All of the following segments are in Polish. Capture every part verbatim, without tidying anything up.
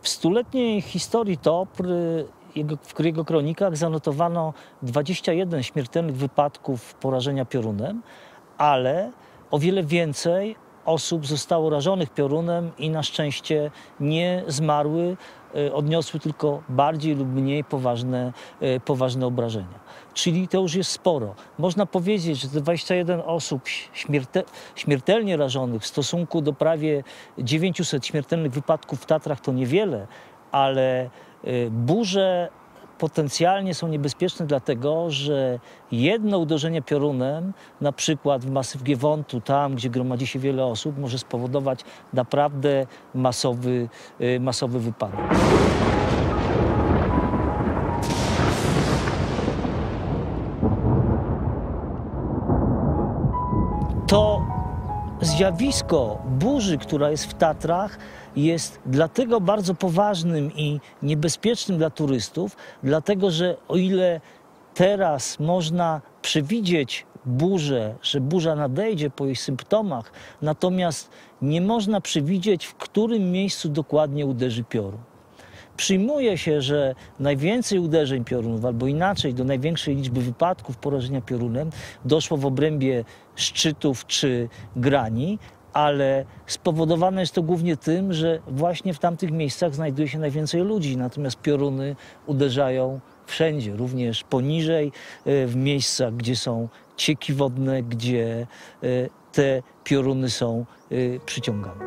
W stuletniej historii T O P R jego, w jego kronikach zanotowano dwadzieścia jeden śmiertelnych wypadków porażenia piorunem, ale o wiele więcej osób zostało rażonych piorunem i na szczęście nie zmarły, odniosły tylko bardziej lub mniej poważne, poważne obrażenia. Czyli to już jest sporo. Można powiedzieć, że te dwadzieścia jeden osób śmiertel, śmiertelnie rażonych w stosunku do prawie dziewięciuset śmiertelnych wypadków w Tatrach to niewiele, ale burze potencjalnie są niebezpieczne dlatego, że jedno uderzenie piorunem, na przykład w masyw Giewontu, tam gdzie gromadzi się wiele osób, może spowodować naprawdę masowy, masowy wypadek. To zjawisko burzy, która jest w Tatrach, jest dlatego bardzo poważnym i niebezpiecznym dla turystów, dlatego że o ile teraz można przewidzieć burzę, że burza nadejdzie po jej symptomach, natomiast nie można przewidzieć, w którym miejscu dokładnie uderzy piorun. Przyjmuje się, że najwięcej uderzeń piorunów, albo inaczej, do największej liczby wypadków porażenia piorunem doszło w obrębie szczytów czy grani, ale spowodowane jest to głównie tym, że właśnie w tamtych miejscach znajduje się najwięcej ludzi, natomiast pioruny uderzają wszędzie, również poniżej, w miejscach, gdzie są cieki wodne, gdzie te pioruny są przyciągane.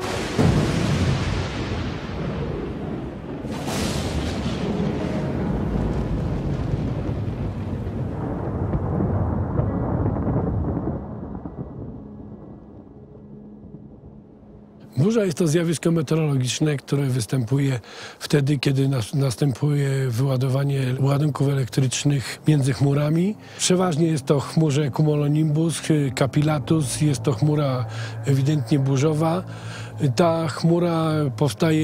Burza jest to zjawisko meteorologiczne, które występuje wtedy, kiedy nas, następuje wyładowanie ładunków elektrycznych między chmurami. Przeważnie jest to chmurze cumulonimbus, capillatus, jest to chmura ewidentnie burzowa. Ta chmura powstaje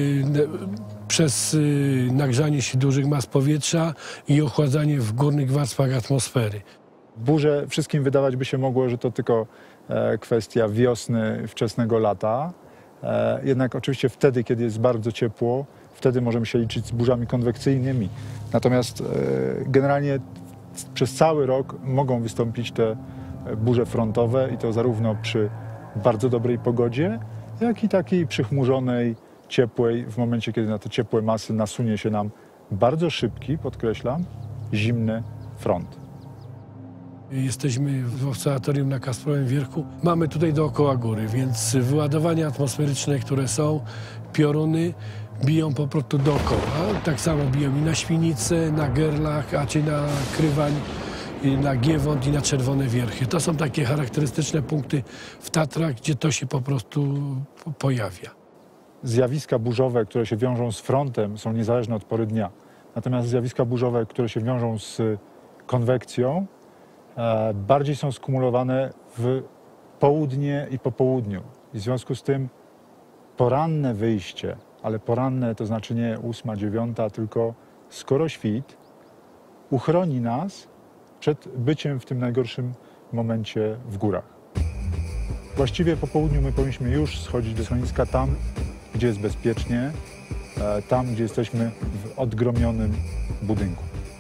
przez nagrzanie się dużych mas powietrza i ochładzanie w górnych warstwach atmosfery. Burze wszystkim wydawać by się mogło, że to tylko kwestia wiosny, wczesnego lata. Jednak oczywiście wtedy, kiedy jest bardzo ciepło, wtedy możemy się liczyć z burzami konwekcyjnymi. Natomiast generalnie przez cały rok mogą wystąpić te burze frontowe i to zarówno przy bardzo dobrej pogodzie, jak i takiej przychmurzonej, ciepłej, w momencie, kiedy na te ciepłe masy nasunie się nam bardzo szybki, podkreślam, zimny front. Jesteśmy w obserwatorium na Kasprowym Wierchu. Mamy tutaj dookoła góry, więc wyładowania atmosferyczne, które są, pioruny biją po prostu dookoła. Tak samo biją i na Świnice, na Gerlach, a czy na Krywań, i na Giewont i na Czerwone Wierchy. To są takie charakterystyczne punkty w Tatrach, gdzie to się po prostu pojawia. Zjawiska burzowe, które się wiążą z frontem, są niezależne od pory dnia. Natomiast zjawiska burzowe, które się wiążą z konwekcją, bardziej są skumulowane w południe i po południu. I w związku z tym poranne wyjście, ale poranne to znaczy nie ósma, dziewiąta, tylko skoro świt, uchroni nas przed byciem w tym najgorszym momencie w górach. Właściwie po południu my powinniśmy już schodzić do schroniska tam, gdzie jest bezpiecznie, tam, gdzie jesteśmy w odgromionym budynku.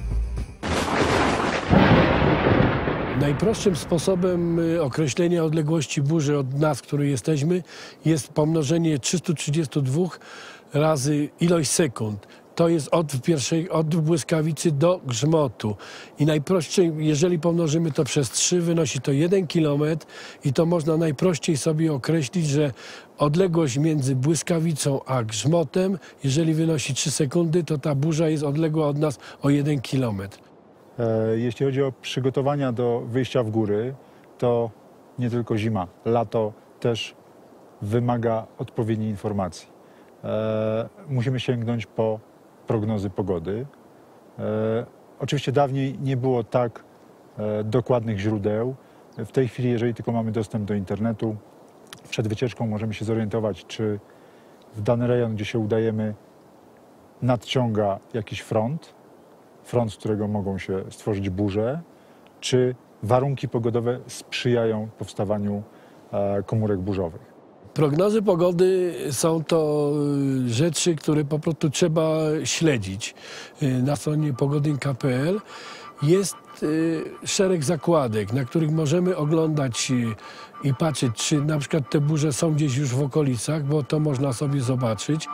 Najprostszym sposobem określenia odległości burzy od nas, w której jesteśmy, jest pomnożenie trzysta trzydzieści dwa razy ilość sekund. To jest od, pierwszej, od błyskawicy do grzmotu. I najprościej, jeżeli pomnożymy to przez trzy, wynosi to jeden kilometr i to można najprościej sobie określić, że odległość między błyskawicą a grzmotem, jeżeli wynosi trzy sekundy, to ta burza jest odległa od nas o jeden kilometr. Jeśli chodzi o przygotowania do wyjścia w góry, to nie tylko zima, lato też wymaga odpowiedniej informacji. Musimy sięgnąć po prognozy pogody. Oczywiście dawniej nie było tak dokładnych źródeł. W tej chwili, jeżeli tylko mamy dostęp do internetu, przed wycieczką możemy się zorientować, czy w dany rejon, gdzie się udajemy, nadciąga jakiś front, front, z którego mogą się stworzyć burze, czy warunki pogodowe sprzyjają powstawaniu komórek burzowych. Prognozy pogody są to rzeczy, które po prostu trzeba śledzić. Na stronie pogodynka kropka p l jest szereg zakładek, na których możemy oglądać i patrzeć, czy na przykład te burze są gdzieś już w okolicach, bo to można sobie zobaczyć.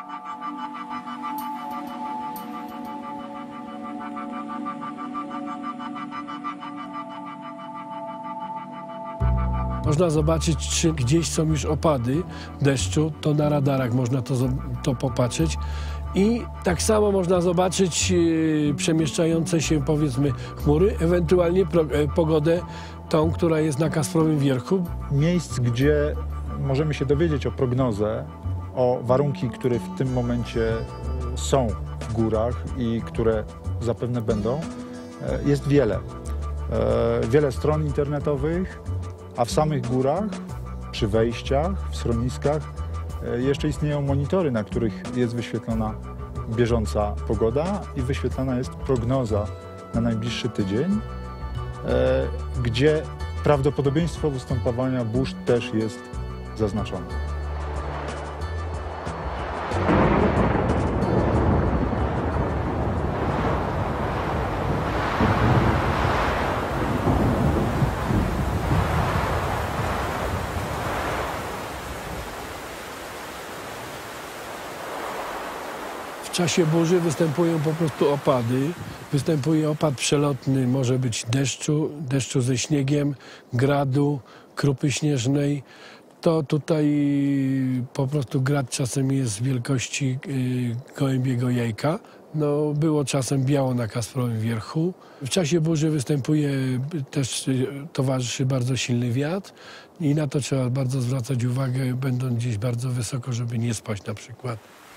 Można zobaczyć, czy gdzieś są już opady deszczu, to na radarach można to, to popatrzeć. I tak samo można zobaczyć yy, przemieszczające się, powiedzmy, chmury, ewentualnie pro, e, pogodę tą, która jest na Kasprowym Wierchu. Miejsc, gdzie możemy się dowiedzieć o prognozę, o warunki, które w tym momencie są w górach i które zapewne będą, jest wiele. Wiele stron internetowych, a w samych górach, przy wejściach, w schroniskach jeszcze istnieją monitory, na których jest wyświetlona bieżąca pogoda i wyświetlana jest prognoza na najbliższy tydzień, gdzie prawdopodobieństwo występowania burz też jest zaznaczone. W czasie burzy występują po prostu opady. Występuje opad przelotny, może być deszczu, deszczu ze śniegiem, gradu, krupy śnieżnej. To tutaj po prostu grad czasem jest wielkości gołębiego jajka. No, było czasem biało na Kasprowym Wierchu. W czasie burzy występuje też, towarzyszy bardzo silny wiatr i na to trzeba bardzo zwracać uwagę, będąc gdzieś bardzo wysoko, żeby nie spaść na przykład.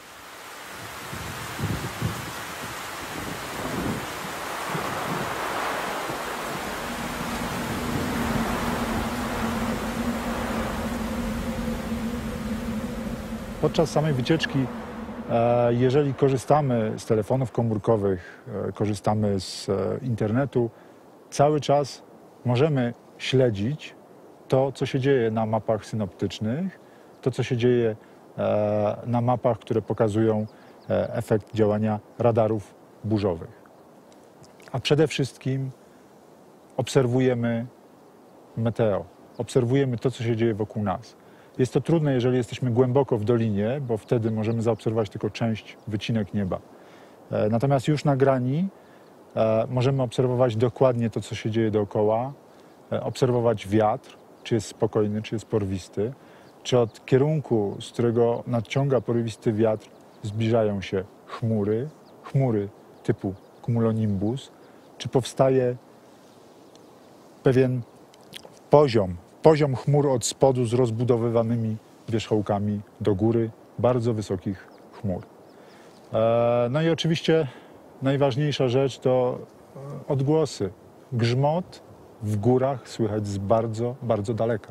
Podczas samej wycieczki, jeżeli korzystamy z telefonów komórkowych, korzystamy z internetu, cały czas możemy śledzić to, co się dzieje na mapach synoptycznych, to, co się dzieje na mapach, które pokazują efekt działania radarów burzowych. A przede wszystkim obserwujemy meteo, obserwujemy to, co się dzieje wokół nas. Jest to trudne, jeżeli jesteśmy głęboko w dolinie, bo wtedy możemy zaobserwować tylko część, wycinek nieba. Natomiast już na grani możemy obserwować dokładnie to, co się dzieje dookoła, obserwować wiatr, czy jest spokojny, czy jest porwisty, czy od kierunku, z którego nadciąga porywisty wiatr, zbliżają się chmury, chmury typu cumulonimbus, czy powstaje pewien poziom, poziom chmur od spodu z rozbudowywanymi wierzchołkami do góry, bardzo wysokich chmur. No i oczywiście najważniejsza rzecz to odgłosy. Grzmot w górach słychać z bardzo, bardzo daleka.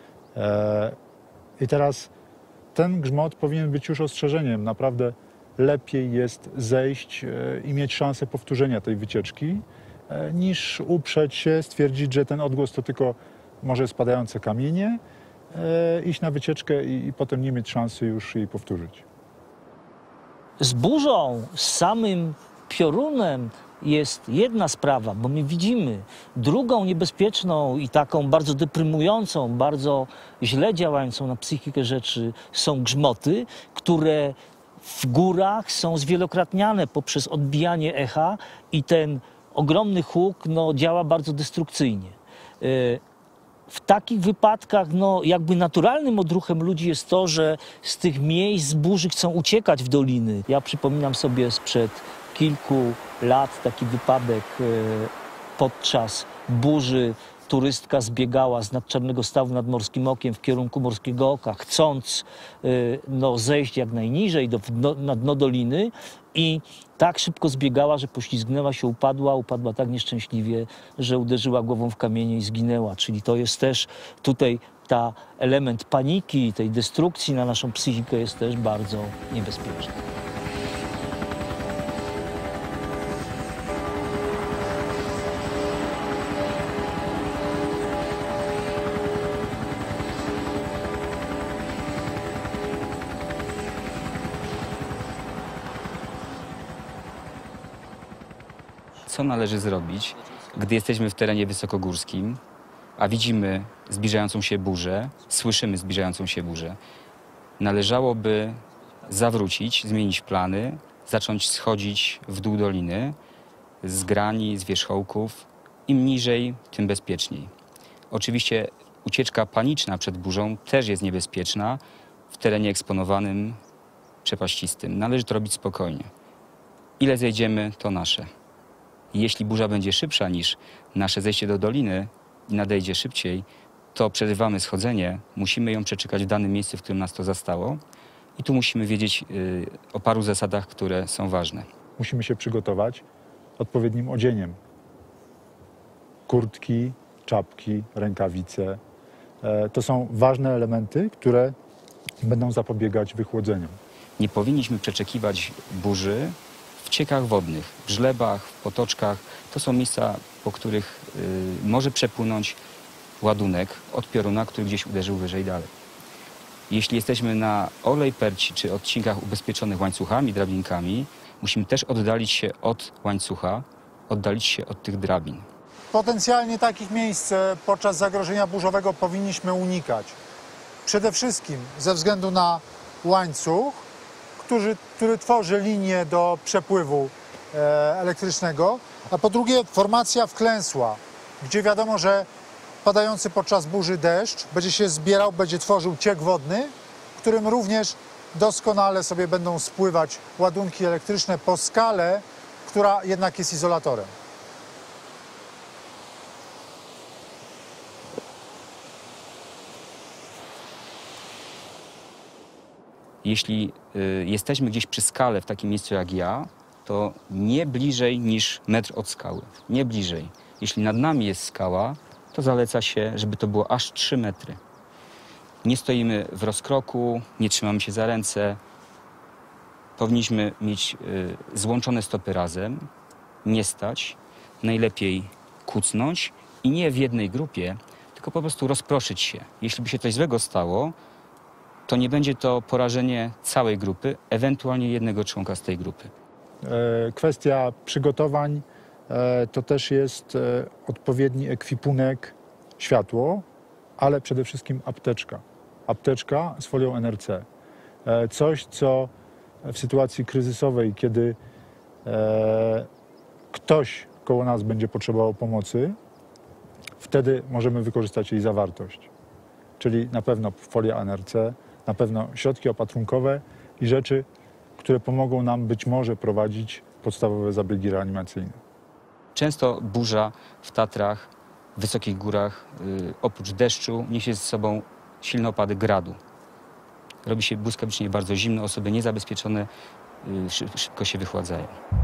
I teraz ten grzmot powinien być już ostrzeżeniem. Naprawdę lepiej jest zejść i mieć szansę powtórzenia tej wycieczki, niż uprzeć się, stwierdzić, że ten odgłos to tylko może spadające kamienie, iść na wycieczkę i, i potem nie mieć szansy już jej powtórzyć. Z burzą, z samym piorunem jest jedna sprawa, bo my widzimy. Drugą niebezpieczną i taką bardzo deprymującą, bardzo źle działającą na psychikę rzeczy są grzmoty, które w górach są zwielokrotniane poprzez odbijanie echa i ten ogromny huk no, działa bardzo destrukcyjnie. W takich wypadkach no, jakby naturalnym odruchem ludzi jest to, że z tych miejsc z burzy chcą uciekać w doliny. Ja przypominam sobie sprzed kilku lat taki wypadek podczas burzy. Turystka zbiegała z nad Czarnego Stawu nad Morskim Okiem w kierunku Morskiego Oka, chcąc no, zejść jak najniżej do, no, na dno doliny i tak szybko zbiegała, że poślizgnęła się, upadła, upadła tak nieszczęśliwie, że uderzyła głową w kamienie i zginęła. Czyli to jest też tutaj ta element paniki, tej destrukcji na naszą psychikę jest też bardzo niebezpieczny. co należy zrobić, gdy jesteśmy w terenie wysokogórskim, a widzimy zbliżającą się burzę, słyszymy zbliżającą się burzę. Należałoby zawrócić, zmienić plany, zacząć schodzić w dół doliny, z grani, z wierzchołków. Im niżej, tym bezpieczniej. Oczywiście ucieczka paniczna przed burzą też jest niebezpieczna w terenie eksponowanym, przepaścistym. Należy to robić spokojnie. Ile zejdziemy, to nasze. Jeśli burza będzie szybsza niż nasze zejście do doliny i nadejdzie szybciej, to przerywamy schodzenie, musimy ją przeczekać w danym miejscu, w którym nas to zastało. I tu musimy wiedzieć yy, o paru zasadach, które są ważne. Musimy się przygotować odpowiednim odzieniem. Kurtki, czapki, rękawice. E, to są ważne elementy, które będą zapobiegać wychłodzeniom. Nie powinniśmy przeczekiwać burzy w ciekach wodnych, w żlebach, w potoczkach. To są miejsca, po których y, może przepłynąć ładunek od pioruna, który gdzieś uderzył wyżej dalej. Jeśli jesteśmy na Orlej Perci czy odcinkach ubezpieczonych łańcuchami, drabinkami, musimy też oddalić się od łańcucha, oddalić się od tych drabin. Potencjalnie takich miejsc podczas zagrożenia burzowego powinniśmy unikać. Przede wszystkim ze względu na łańcuch, który, który tworzy linię do przepływu e, elektrycznego, a po drugie formacja wklęsła, gdzie wiadomo, że padający podczas burzy deszcz będzie się zbierał, będzie tworzył ciek wodny, w którym również doskonale sobie będą spływać ładunki elektryczne po skale, która jednak jest izolatorem. Jeśli y, jesteśmy gdzieś przy skale w takim miejscu jak ja, to nie bliżej niż metr od skały. Nie bliżej. Jeśli nad nami jest skała, to zaleca się, żeby to było aż trzy metry. Nie stoimy w rozkroku, nie trzymamy się za ręce. Powinniśmy mieć y, złączone stopy razem, nie stać, najlepiej kucnąć i nie w jednej grupie, tylko po prostu rozproszyć się. Jeśli by się coś złego stało, to nie będzie to porażenie całej grupy, ewentualnie jednego członka z tej grupy. E, kwestia przygotowań e, to też jest e, odpowiedni ekwipunek, światło, ale przede wszystkim apteczka. Apteczka z folią N R C. E, coś, co w sytuacji kryzysowej, kiedy e, ktoś koło nas będzie potrzebował pomocy, wtedy możemy wykorzystać jej zawartość. Czyli na pewno folia N R C, na pewno środki opatrunkowe i rzeczy, które pomogą nam być może prowadzić podstawowe zabiegi reanimacyjne. Często burza w Tatrach, w wysokich górach, yy, oprócz deszczu, niesie ze sobą silne opady gradu. Robi się błyskawicznie bardzo zimno, osoby niezabezpieczone yy, szyb, szybko się wychładzają.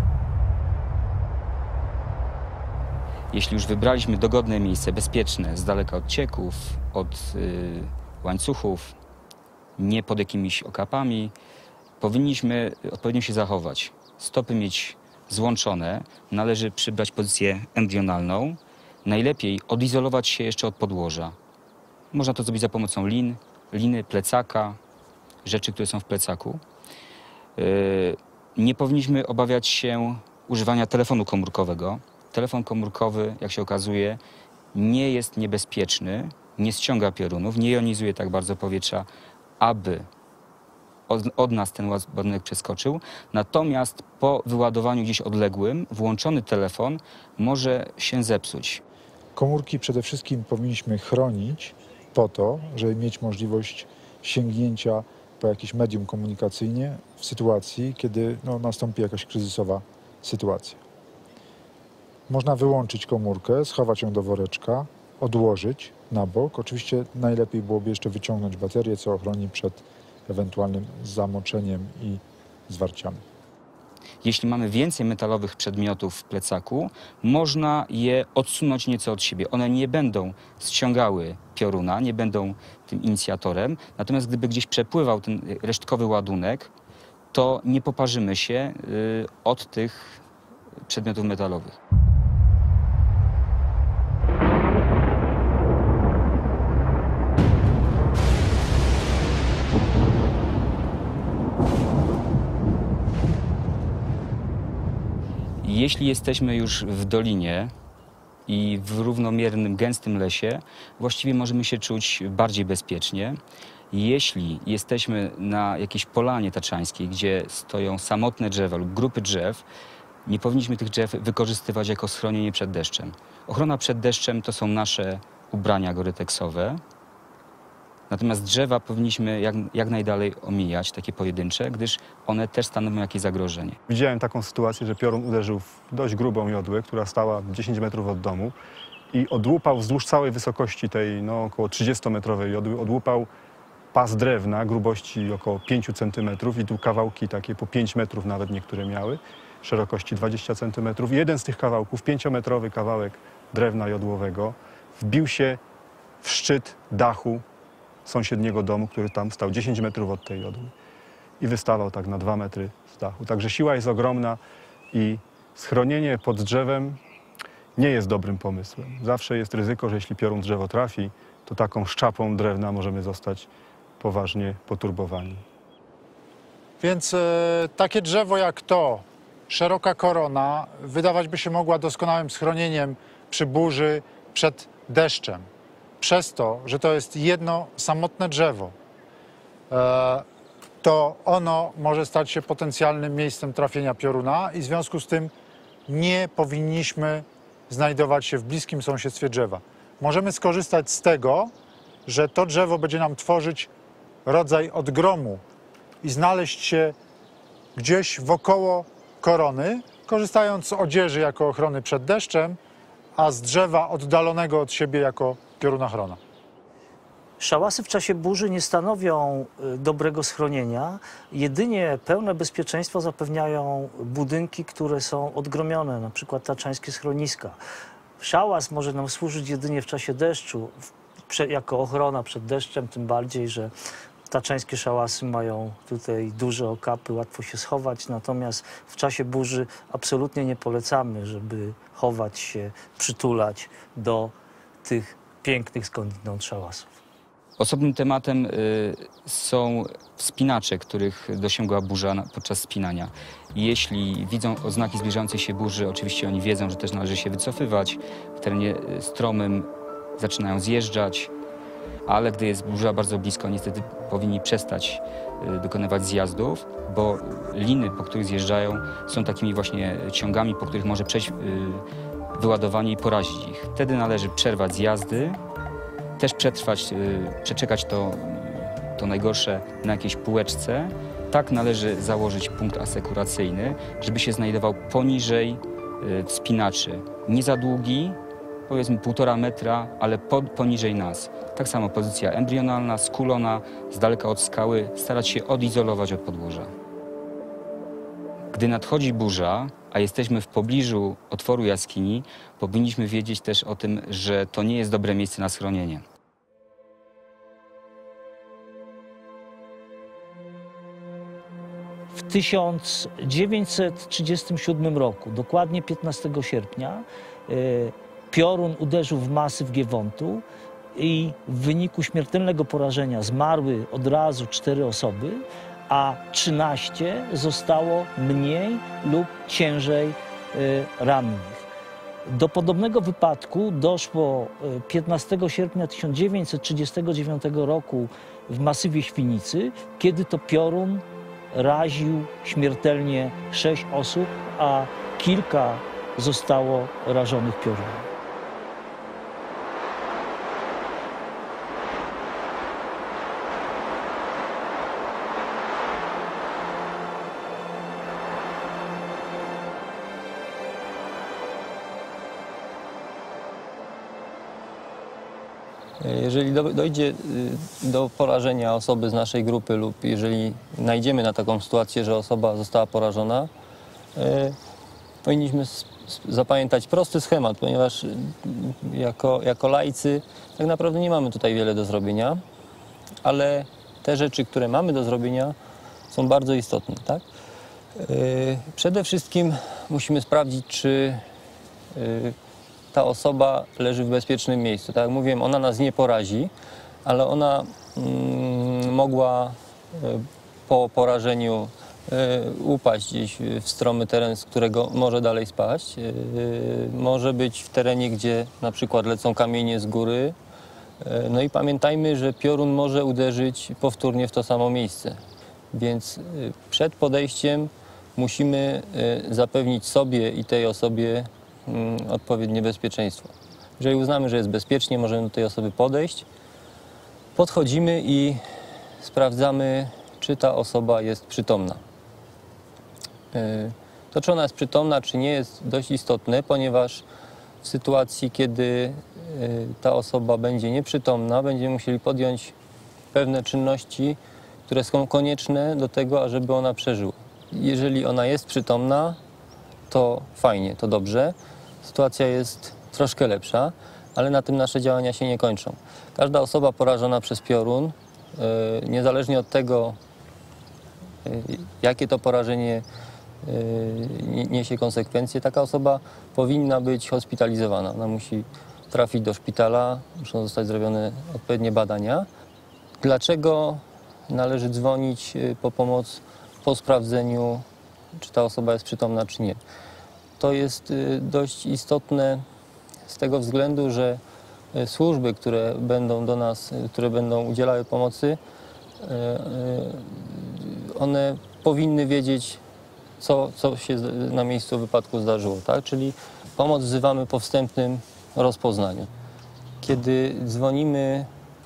Jeśli już wybraliśmy dogodne miejsce, bezpieczne, z daleka od cieków, od yy, łańcuchów, nie pod jakimiś okapami, powinniśmy odpowiednio się zachować. Stopy mieć złączone, należy przybrać pozycję embrionalną. Najlepiej odizolować się jeszcze od podłoża. Można to zrobić za pomocą lin, liny, plecaka, rzeczy, które są w plecaku. Yy, nie powinniśmy obawiać się używania telefonu komórkowego. Telefon komórkowy, jak się okazuje, nie jest niebezpieczny, nie ściąga piorunów, nie jonizuje tak bardzo powietrza, aby od, od nas ten ładunek przeskoczył. Natomiast po wyładowaniu gdzieś odległym, włączony telefon może się zepsuć. Komórki przede wszystkim powinniśmy chronić po to, żeby mieć możliwość sięgnięcia po jakieś medium komunikacyjne w sytuacji, kiedy no, nastąpi jakaś kryzysowa sytuacja. Można wyłączyć komórkę, schować ją do woreczka, odłożyć na bok. Oczywiście najlepiej byłoby jeszcze wyciągnąć baterię, co ochroni przed ewentualnym zamoczeniem i zwarciami. Jeśli mamy więcej metalowych przedmiotów w plecaku, można je odsunąć nieco od siebie. One nie będą ściągały pioruna, nie będą tym inicjatorem. Natomiast gdyby gdzieś przepływał ten resztkowy ładunek, to nie poparzymy się y, od tych przedmiotów metalowych. Jeśli jesteśmy już w dolinie i w równomiernym, gęstym lesie, właściwie możemy się czuć bardziej bezpiecznie. Jeśli jesteśmy na jakiejś polanie taczańskiej, gdzie stoją samotne drzewa lub grupy drzew, nie powinniśmy tych drzew wykorzystywać jako schronienie przed deszczem. Ochrona przed deszczem to są nasze ubrania goryteksowe. Natomiast drzewa powinniśmy jak, jak najdalej omijać, takie pojedyncze, gdyż one też stanowią jakieś zagrożenie. Widziałem taką sytuację, że piorun uderzył w dość grubą jodłę, która stała dziesięć metrów od domu i odłupał wzdłuż całej wysokości tej no, około trzydziestometrowej jodły, odłupał pas drewna grubości około pięć centymetrów i tu kawałki takie po pięć metrów nawet niektóre miały, szerokości dwadzieścia centymetrów. Jeden z tych kawałków, pięciometrowy kawałek drewna jodłowego, wbił się w szczyt dachu sąsiedniego domu, który tam stał dziesięć metrów od tej jodły i wystawał tak na dwa metry z dachu. Także siła jest ogromna i schronienie pod drzewem nie jest dobrym pomysłem. Zawsze jest ryzyko, że jeśli piorun drzewo trafi, to taką szczapą drewna możemy zostać poważnie poturbowani. Więc e, takie drzewo jak to, szeroka korona, wydawać by się mogła doskonałym schronieniem przy burzy, przed deszczem. Przez to, że to jest jedno samotne drzewo, e, to ono może stać się potencjalnym miejscem trafienia pioruna i w związku z tym nie powinniśmy znajdować się w bliskim sąsiedztwie drzewa. Możemy skorzystać z tego, że to drzewo będzie nam tworzyć rodzaj odgromu i znaleźć się gdzieś wokoło korony, korzystając z odzieży jako ochrony przed deszczem, a z drzewa oddalonego od siebie jako piorunochrona. Szałasy w czasie burzy nie stanowią y, dobrego schronienia. Jedynie pełne bezpieczeństwo zapewniają budynki, które są odgromione, na przykład taczańskie schroniska. Szałas może nam służyć jedynie w czasie deszczu, w, prze, jako ochrona przed deszczem, tym bardziej, że taczańskie szałasy mają tutaj duże okapy, łatwo się schować, natomiast w czasie burzy absolutnie nie polecamy, żeby chować się, przytulać do tych pięknych skądinąd szałasów. Osobnym tematem y, są wspinacze, których dosięgła burza na, podczas spinania. Jeśli widzą oznaki zbliżającej się burzy, oczywiście oni wiedzą, że też należy się wycofywać. W terenie stromym zaczynają zjeżdżać, ale gdy jest burza bardzo blisko, niestety powinni przestać y, dokonywać zjazdów, bo liny, po których zjeżdżają, są takimi właśnie ciągami, po których może przejść y, wyładowanie i porazić ich. Wtedy należy przerwać zjazdy, też przetrwać, przeczekać to, to najgorsze na jakiejś półeczce. Tak należy założyć punkt asekuracyjny, żeby się znajdował poniżej wspinaczy. Nie za długi, powiedzmy półtora metra, ale pod, poniżej nas. Tak samo pozycja embrionalna, skulona, z daleka od skały, starać się odizolować od podłoża. Gdy nadchodzi burza, a jesteśmy w pobliżu otworu jaskini, powinniśmy wiedzieć też o tym, że to nie jest dobre miejsce na schronienie. W tysiąc dziewięćset trzydziestym siódmym roku, dokładnie piętnastego sierpnia, piorun uderzył w masyw Giewontu i w wyniku śmiertelnego porażenia zmarły od razu cztery osoby, a trzynaście zostało mniej lub ciężej rannych. Do podobnego wypadku doszło piętnastego sierpnia tysiąc dziewięćset trzydziestego dziewiątego roku w masywie Świnicy, kiedy to piorun raził śmiertelnie sześć osób, a kilka zostało rażonych piorunem. Jeżeli dojdzie do porażenia osoby z naszej grupy lub jeżeli najdziemy na taką sytuację, że osoba została porażona, powinniśmy zapamiętać prosty schemat, ponieważ jako, jako laicy tak naprawdę nie mamy tutaj wiele do zrobienia, ale te rzeczy, które mamy do zrobienia, są bardzo istotne. Tak? Przede wszystkim musimy sprawdzić, czy ta osoba leży w bezpiecznym miejscu. Tak jak mówiłem, ona nas nie porazi, ale ona mm, mogła po porażeniu upaść gdzieś w stromy teren, z którego może dalej spaść. Może być w terenie, gdzie na przykład lecą kamienie z góry. No i pamiętajmy, że piorun może uderzyć powtórnie w to samo miejsce. Więc przed podejściem musimy zapewnić sobie i tej osobie odpowiednie bezpieczeństwo. Jeżeli uznamy, że jest bezpiecznie, możemy do tej osoby podejść. Podchodzimy i sprawdzamy, czy ta osoba jest przytomna. To, czy ona jest przytomna, czy nie, jest dość istotne, ponieważ w sytuacji, kiedy ta osoba będzie nieprzytomna, będziemy musieli podjąć pewne czynności, które są konieczne do tego, ażeby ona przeżyła. Jeżeli ona jest przytomna, to fajnie, to dobrze. Sytuacja jest troszkę lepsza, ale na tym nasze działania się nie kończą. Każda osoba porażona przez piorun, niezależnie od tego, jakie to porażenie niesie konsekwencje, taka osoba powinna być hospitalizowana. Ona musi trafić do szpitala, muszą zostać zrobione odpowiednie badania. Dlaczego należy dzwonić po pomoc po sprawdzeniu, czy ta osoba jest przytomna, czy nie? To jest dość istotne z tego względu, że służby, które będą do nas, które będą udzielały pomocy, one powinny wiedzieć, co, co się na miejscu wypadku zdarzyło, tak? Czyli pomoc wzywamy po wstępnym rozpoznaniu. Kiedy dzwonimy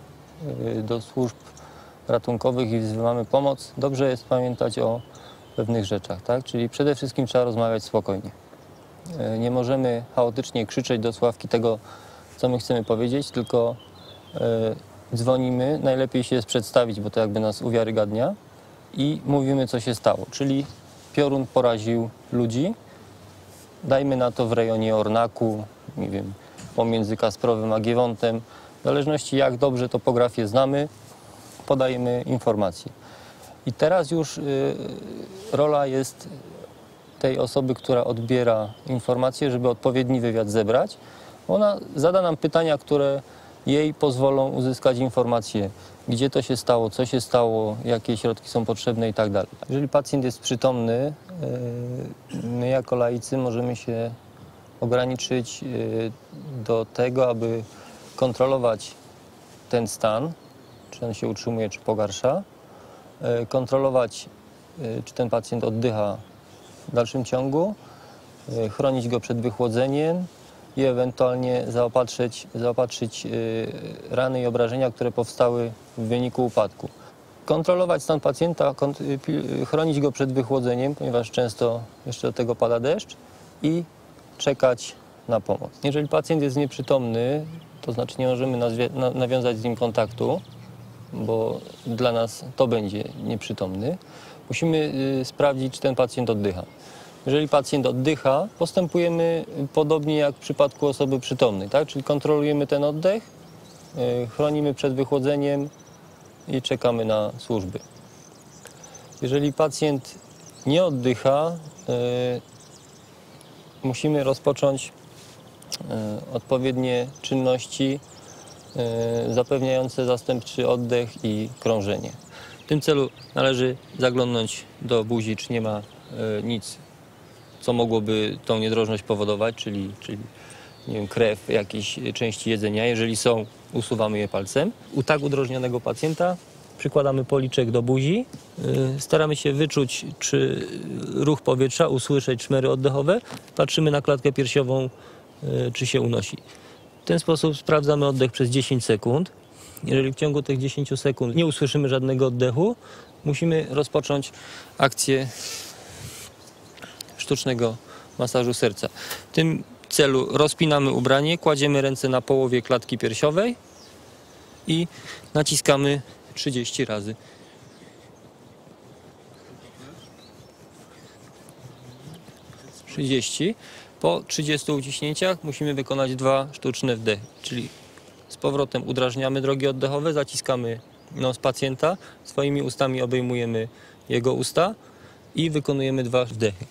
do służb ratunkowych i wzywamy pomoc, dobrze jest pamiętać o pewnych rzeczach, tak? Czyli przede wszystkim trzeba rozmawiać spokojnie. Nie możemy chaotycznie krzyczeć do słuchawki tego, co my chcemy powiedzieć, tylko dzwonimy, najlepiej się jest przedstawić, bo to jakby nas uwiarygadnia, i mówimy, co się stało. Czyli piorun poraził ludzi, dajmy na to w rejonie Ornaku, nie wiem, pomiędzy Kasprowem a Giewontem. W zależności, jak dobrze topografię znamy, podajemy informacje. I teraz już y, rola jest tej osoby, która odbiera informacje, żeby odpowiedni wywiad zebrać. Ona zada nam pytania, które jej pozwolą uzyskać informacje, gdzie to się stało, co się stało, jakie środki są potrzebne i tak dalej. Jeżeli pacjent jest przytomny, my jako laicy możemy się ograniczyć do tego, aby kontrolować ten stan, czy on się utrzymuje, czy pogarsza, kontrolować, czy ten pacjent oddycha w dalszym ciągu, chronić go przed wychłodzeniem i ewentualnie zaopatrzyć, zaopatrzyć rany i obrażenia, które powstały w wyniku upadku. Kontrolować stan pacjenta, chronić go przed wychłodzeniem, ponieważ często jeszcze do tego pada deszcz, i czekać na pomoc. Jeżeli pacjent jest nieprzytomny, to znaczy nie możemy nawiązać z nim kontaktu, bo dla nas to będzie nieprzytomny. Musimy sprawdzić, czy ten pacjent oddycha. Jeżeli pacjent oddycha, postępujemy podobnie jak w przypadku osoby przytomnej, tak? Czyli kontrolujemy ten oddech, chronimy przed wychłodzeniem i czekamy na służby. Jeżeli pacjent nie oddycha, musimy rozpocząć odpowiednie czynności zapewniające zastępczy oddech i krążenie. W tym celu należy zaglądnąć do buzi, czy nie ma nic, co mogłoby tą niedrożność powodować, czyli, czyli nie wiem, krew, jakieś części jedzenia. Jeżeli są, usuwamy je palcem. U tak udrożnionego pacjenta przykładamy policzek do buzi, staramy się wyczuć, czy ruch powietrza, usłyszeć szmery oddechowe, patrzymy na klatkę piersiową, czy się unosi. W ten sposób sprawdzamy oddech przez dziesięć sekund. Jeżeli w ciągu tych dziesięciu sekund nie usłyszymy żadnego oddechu, musimy rozpocząć akcję sztucznego masażu serca. W tym celu rozpinamy ubranie, kładziemy ręce na połowie klatki piersiowej i naciskamy trzydzieści razy. trzydzieści. Po trzydziestu uciśnięciach musimy wykonać dwa sztuczne wdechy, czyli z powrotem udrażniamy drogi oddechowe, zaciskamy nos pacjenta, swoimi ustami obejmujemy jego usta i wykonujemy dwa wdechy.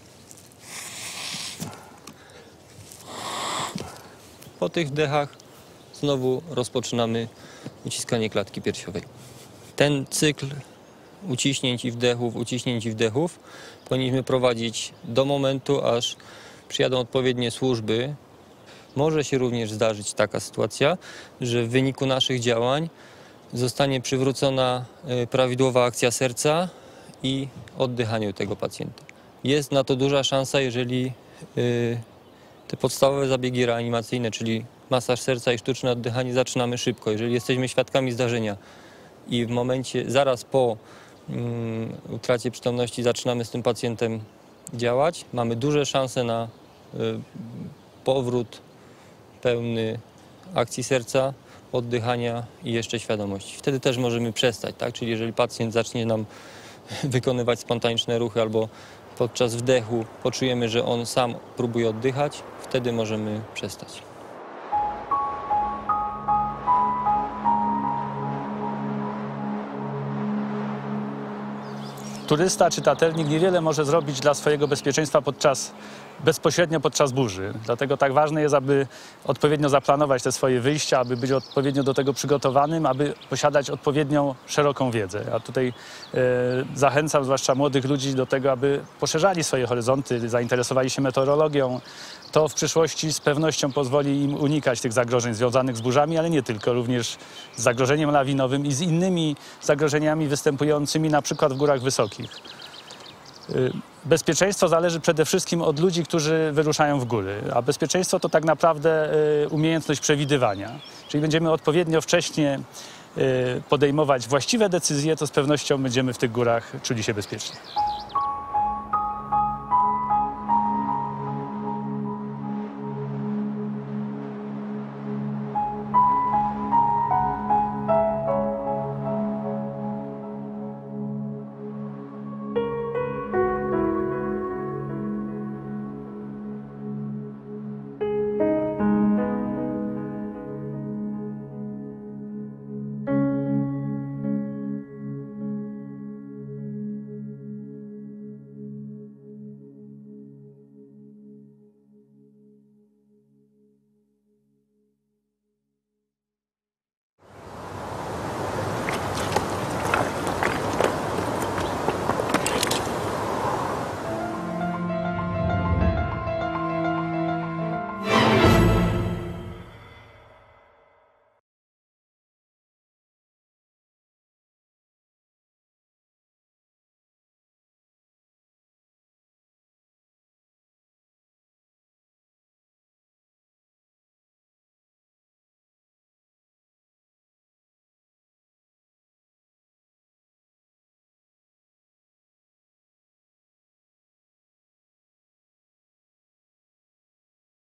Po tych wdechach znowu rozpoczynamy uciskanie klatki piersiowej. Ten cykl uciśnięć i wdechów, uciśnięć i wdechów powinniśmy prowadzić do momentu, aż przyjadą odpowiednie służby. Może się również zdarzyć taka sytuacja, że w wyniku naszych działań zostanie przywrócona y, prawidłowa akcja serca i oddychanie u tego pacjenta. Jest na to duża szansa, jeżeli y, te podstawowe zabiegi reanimacyjne, czyli masaż serca i sztuczne oddychanie, zaczynamy szybko. Jeżeli jesteśmy świadkami zdarzenia i w momencie, zaraz po um, utracie przytomności zaczynamy z tym pacjentem działać, mamy duże szanse na y, powrót pełny akcji serca, oddychania i jeszcze świadomości. Wtedy też możemy przestać, tak? Czyli jeżeli pacjent zacznie nam wykonywać spontaniczne ruchy albo podczas wdechu poczujemy, że on sam próbuje oddychać, wtedy możemy przestać. Turysta czy taternik niewiele może zrobić dla swojego bezpieczeństwa podczas, bezpośrednio podczas burzy. Dlatego tak ważne jest, aby odpowiednio zaplanować te swoje wyjścia, aby być odpowiednio do tego przygotowanym, aby posiadać odpowiednią szeroką wiedzę. A tutaj e, zachęcam zwłaszcza młodych ludzi do tego, aby poszerzali swoje horyzonty, zainteresowali się meteorologią. To w przyszłości z pewnością pozwoli im unikać tych zagrożeń związanych z burzami, ale nie tylko, również z zagrożeniem lawinowym i z innymi zagrożeniami występującymi na przykład w górach wysokich. Bezpieczeństwo zależy przede wszystkim od ludzi, którzy wyruszają w góry, a bezpieczeństwo to tak naprawdę umiejętność przewidywania. Czyli będziemy odpowiednio wcześnie podejmować właściwe decyzje, to z pewnością będziemy w tych górach czuli się bezpiecznie.